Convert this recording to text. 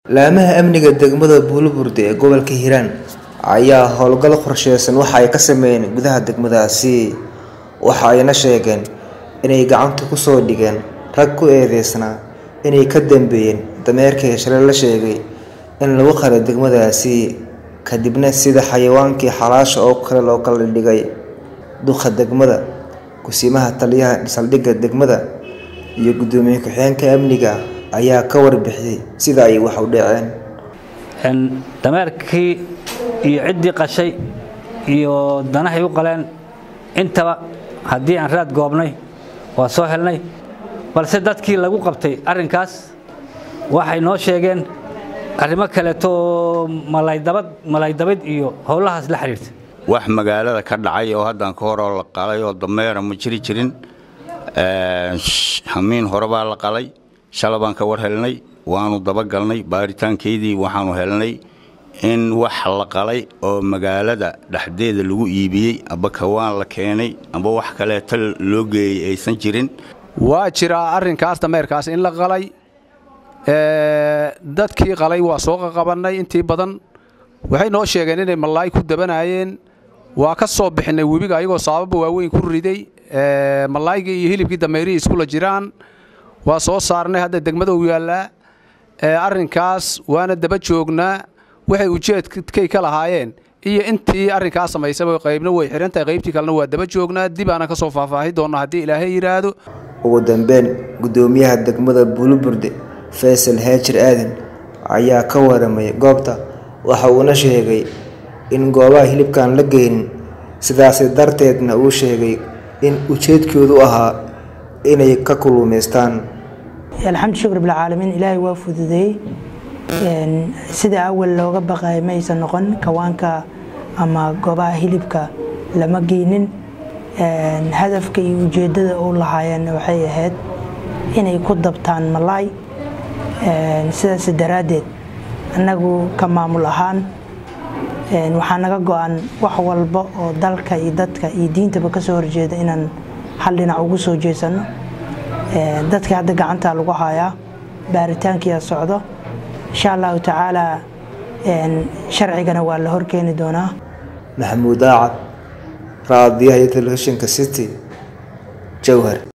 Laamaha amniga degmada Bulburde ee gobolka Hiiraan ayaa howlgal qorsheysan waxa ay ka sameeyeen gudaha degmadaasi. Waxa ayna sheegeen inay gacanta ku soo dhigeen rag ku eedeysnaa inay ka dambeeyeen dameerkii shalay la sheegay in lagu qalay degmadaasi, kadibna sida xayawaankii xalaasha oo kale loo kala dhigay. Duqa degmada, kusimaha taliyaha saldhigga degmada iyo gudoomiye ku-xigeenka amniga ayaa ka warbixiyay sida ay wax u dhaceen. dameerkii iyo ciddii qashay iyo danahay u qaleen intaba haddii aan raad goobnay waa soo helnay, balse dadkii lagu qabtay arrinkaas waxay noo sheegeen arrimo kale oo malaydabad iyo howlahaas la xiriirta. wax magaalada ka dhacay oo haddaan ka hor la qalay oo dameer ma jirin hamiin hore baa la qalay. shalabaan ka war helnay, waanu daba galnay baaritaankeedii, waxaanu helnay in wax la qalay oo magaalada dhexdeeda lagu iibiyay aba kawaan la keenay aba wax kale tal loo geeyay aysan jirin. waa jira arrinkaas dameerkaas in la qalay dadkii qalay waa soo qabanay intii badan waxay noo sheegeen inay malaay ku dabanayeen. waa ka soo bixinay webiga ayagoo sabab waaweyn ku riday malaayga iyo hilibkii dameerii isku la jiraan. waa soo saarnay hadda degmada u yaala arrinkaas waana daba joognaa. waxay ujeedkay ka lahaayeen iyo intii arrinkaas samaysay qaybna way xirantahay, qaybtii kalena waa daba joognaa. dib aan ka soo faahfaahi doonaa haddii Ilaahay yiraahdo. ugu dambeyn gudoomiyaha degmada Bulburde Faisal Haajir Aadan ayaa ka waramay goobta. waxa uu na sheegay in goobaha hilibkan la geeynin, sidaas darteedna uu sheegay in ujeedkoodu ahaa inay ka kulumeystaan. الحمد لله رب العالمين. إلهي وافدي سيدا أول لوجا بقى ما يسنقن كوانك أما جبا هلبك لما جينن هدف كي يوجد الله عيان وحي هاد إن يكون ضبطان ملاي سيدا سدرادت أنه كما ملهان وحنا جوان وحول بق ودلك يدتك يدين تبكسور جد إن حلنا عجوز جيسن dadka hadda gacanta lagu hayaa baaritaankiisa socdo insha Allah taala sharcigana waa la horkeeni doonaa. Maxamuud Aacad, raadiyaha telefishinka City, Jowhar.